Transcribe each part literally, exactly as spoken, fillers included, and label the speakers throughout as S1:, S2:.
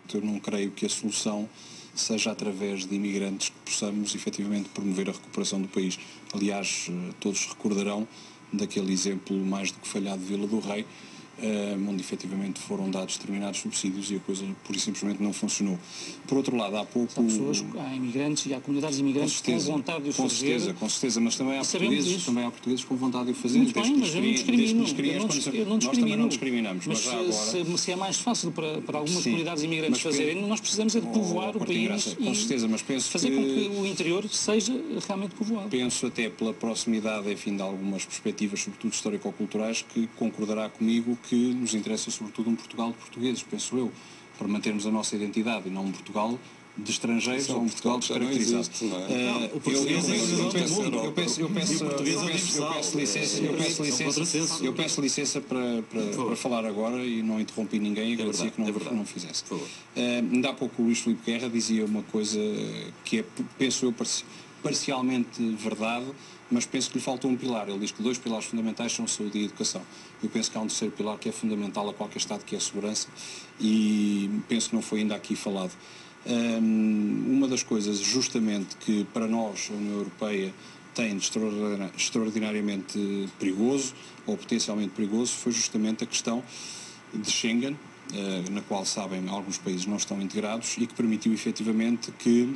S1: facto, eu não creio que a solução seja através de imigrantes que possamos efetivamente promover a recuperação do país. Aliás, todos recordarão daquele exemplo mais do que falhado de Vila do Rei, onde efetivamente foram dados determinados subsídios e a coisa pura e simplesmente não funcionou. Por outro lado, há pouco...
S2: Há pessoas, há imigrantes e há comunidades imigrantes com, com vontade de o
S1: com
S2: fazer.
S1: Com certeza, com certeza, mas também há, portugueses, também há portugueses com vontade de o fazer.
S2: Muito bem, mas eu não discrimino.
S1: Nós também não discriminamos.
S2: Mas,
S1: mas agora...
S2: se, se é mais fácil para, para algumas
S1: Sim,
S2: comunidades imigrantes fazerem, nós precisamos é de povoar oh, o país
S1: graça, com certeza, mas penso
S2: fazer
S1: que...
S2: com que o interior seja realmente povoado.
S1: Penso até pela proximidade, enfim, de algumas perspectivas, sobretudo histórico-culturais, que concordará comigo que nos interessa sobretudo um Portugal de portugueses, penso eu, para mantermos a nossa identidade e não um Portugal de estrangeiros ou um Portugal descaracterizado. Eu peço licença, eu peço licença, eu peço licença para, para, para falar agora e não interrompi ninguém e agradecia que não, que não fizesse. Ainda há pouco o Luís Filipe Guerra dizia uma coisa que é, penso eu, parcialmente verdade, mas penso que lhe faltou um pilar. Ele diz que dois pilares fundamentais são saúde e educação. Eu penso que há um terceiro pilar que é fundamental a qualquer Estado, que é a segurança, e penso que não foi ainda aqui falado. Uma das coisas, justamente, que para nós, a União Europeia, tem de extraordinariamente perigoso, ou potencialmente perigoso, foi justamente a questão de Schengen, na qual, sabem, alguns países não estão integrados, e que permitiu, efetivamente, que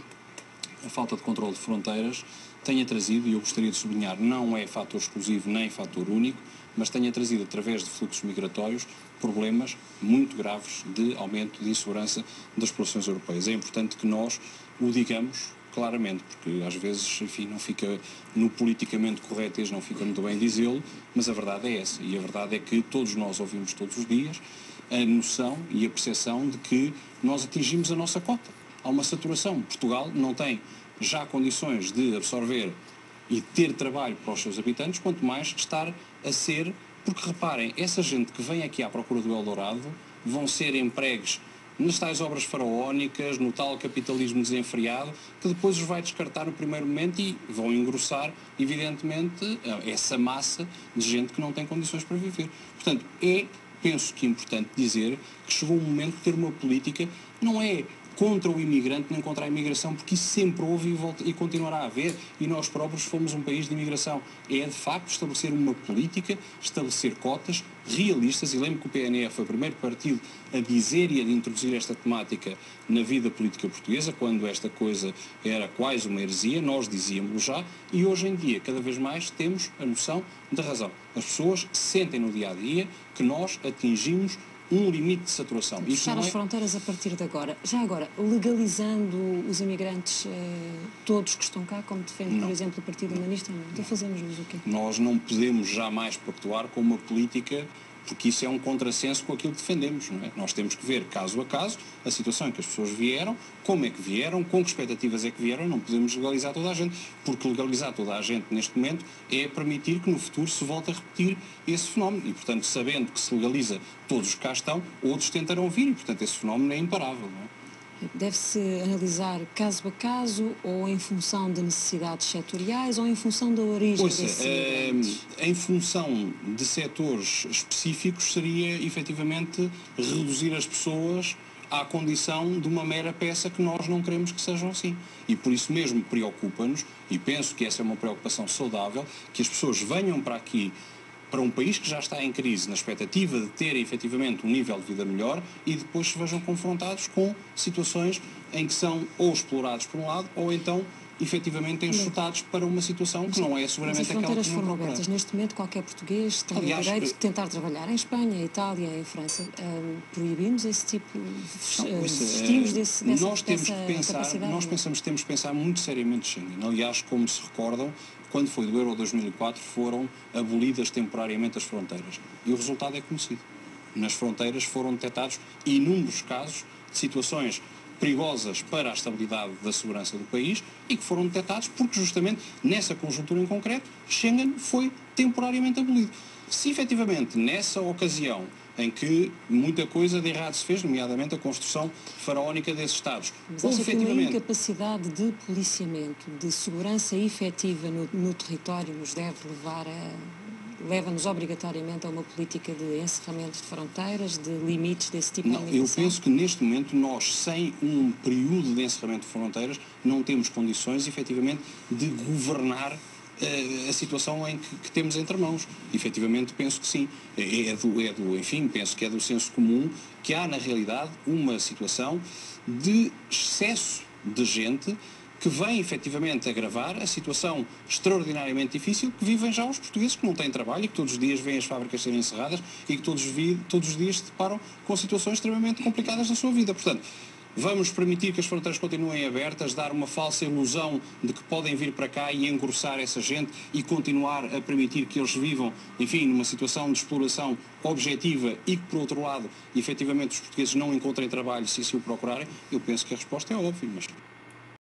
S1: a falta de controle de fronteiras tenha trazido, e eu gostaria de sublinhar, não é fator exclusivo nem fator único, mas tenha trazido, através de fluxos migratórios, problemas muito graves de aumento de insegurança das populações europeias. É importante que nós o digamos claramente, porque às vezes, enfim, não fica no politicamente correto, não fica muito bem dizê-lo, mas a verdade é essa. E a verdade é que todos nós ouvimos todos os dias a noção e a percepção de que nós atingimos a nossa cota. Há uma saturação. Portugal não tem já condições de absorver e ter trabalho para os seus habitantes, quanto mais estar a ser, porque reparem, essa gente que vem aqui à procura do Eldorado vão ser empregos nas tais obras faraónicas, no tal capitalismo desenfreado, que depois os vai descartar no primeiro momento e vão engrossar, evidentemente, essa massa de gente que não tem condições para viver. Portanto, é, penso que é importante dizer que chegou um momento de ter uma política, não é contra o imigrante nem contra a imigração, porque isso sempre houve e, volta, e continuará a haver, e nós próprios fomos um país de imigração. É, de facto, estabelecer uma política, estabelecer cotas realistas, e lembro que o P N R foi o primeiro partido a dizer e a introduzir esta temática na vida política portuguesa, quando esta coisa era quase uma heresia, nós dizíamos já, e hoje em dia, cada vez mais, temos a noção da razão. As pessoas sentem no dia-a-dia que nós atingimos um limite de saturação.
S3: Fechar as é... fronteiras a partir de agora. Já agora, legalizando os imigrantes eh, todos que estão cá, como defende, não. por exemplo, o Partido Humanista, não. Então fazemos-nos o quê?
S1: Nós não podemos jamais pactuar com uma política, porque isso é um contrassenso com aquilo que defendemos, não é? Nós temos que ver, caso a caso, a situação em que as pessoas vieram, como é que vieram, com que expectativas é que vieram, não podemos legalizar toda a gente, porque legalizar toda a gente neste momento é permitir que no futuro se volte a repetir esse fenómeno. E, portanto, sabendo que se legaliza todos os que cá estão, outros tentarão vir, e, portanto, esse fenómeno é imparável, não é?
S3: Deve-se analisar caso a caso, ou em função de necessidades setoriais, ou em função da origem
S1: pois
S3: desses
S1: é,
S3: imigrantes?
S1: Em função de setores específicos, seria, efetivamente, reduzir as pessoas à condição de uma mera peça, que nós não queremos que sejam assim. E por isso mesmo preocupa-nos, e penso que essa é uma preocupação saudável, que as pessoas venham para aqui, para um país que já está em crise, na expectativa de ter efetivamente um nível de vida melhor, e depois se vejam confrontados com situações em que são ou explorados por um lado, ou então efetivamente enxutados para uma situação que não é seguramente aquela que
S3: não. As fronteiras foram abertas. Neste momento, qualquer português tem Aliás, o direito de tentar trabalhar em Espanha, Itália, em França. Um, proibimos esse tipo de vestimos desse, dessa,
S1: nós temos
S3: dessa
S1: que pensar, Nós pensamos que temos que pensar muito seriamente Schengen. Aliás, como se recordam, quando foi do Euro dois mil e quatro, foram abolidas temporariamente as fronteiras. E o resultado é conhecido. Nas fronteiras foram detectados inúmeros casos de situações perigosas para a estabilidade da segurança do país e que foram detectados porque, justamente, nessa conjuntura em concreto, Schengen foi temporariamente abolido. Se, efetivamente, nessa ocasião em que muita coisa de errado se fez, nomeadamente a construção faraónica desses Estados.
S3: Mas acha que uma incapacidade de policiamento, de segurança efetiva no, no território, nos deve levar a leva-nos obrigatoriamente a uma política de encerramento de fronteiras, de limites desse tipo de
S1: Não, eu penso que neste momento nós, sem um período de encerramento de fronteiras, não temos condições, efetivamente, de governar uh, a situação em que, que temos entre mãos. Efetivamente, penso que sim. É, é, do, é do, enfim, penso que é do senso comum que há, na realidade, uma situação de excesso de gente que vem efetivamente agravar a situação extraordinariamente difícil que vivem já os portugueses que não têm trabalho e que todos os dias veem as fábricas serem encerradas e que todos, vi, todos os dias se deparam com situações extremamente complicadas na sua vida. Portanto, vamos permitir que as fronteiras continuem abertas, dar uma falsa ilusão de que podem vir para cá e engrossar essa gente e continuar a permitir que eles vivam, enfim, numa situação de exploração objetiva e que, por outro lado, efetivamente os portugueses não encontrem trabalho se assim o procurarem? Eu penso que a resposta é óbvia, mas...